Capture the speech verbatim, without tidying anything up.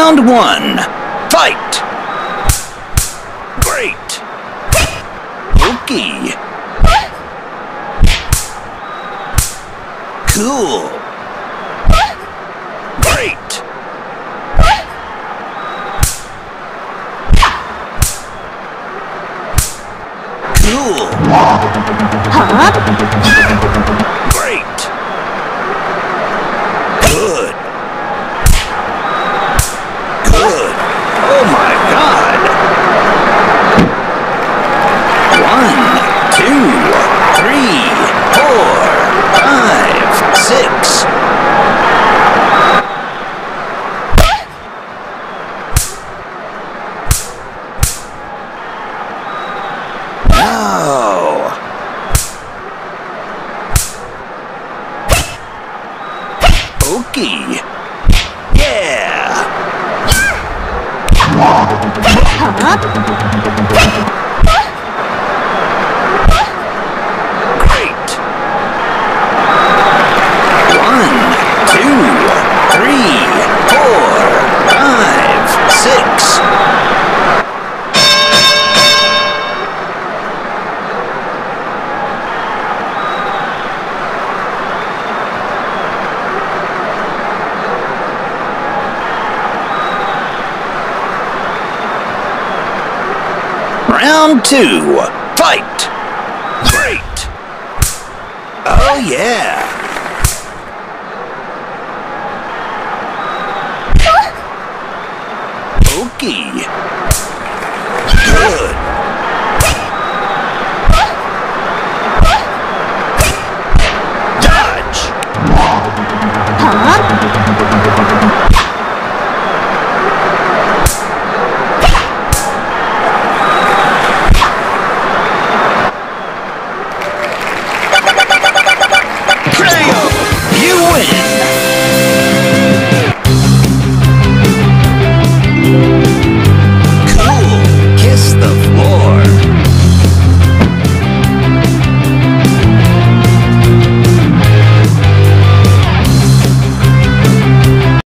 Round one. Fight! Great! Okay. Cool. Great! Cool. Huh? Great. Good. Good. Oh my God. One, two, three, four, five, six. No. Okay. Yeah. Huh? Great. One, two, three, four, five, six. Round two. Fight! Great! Oh yeah! Okay.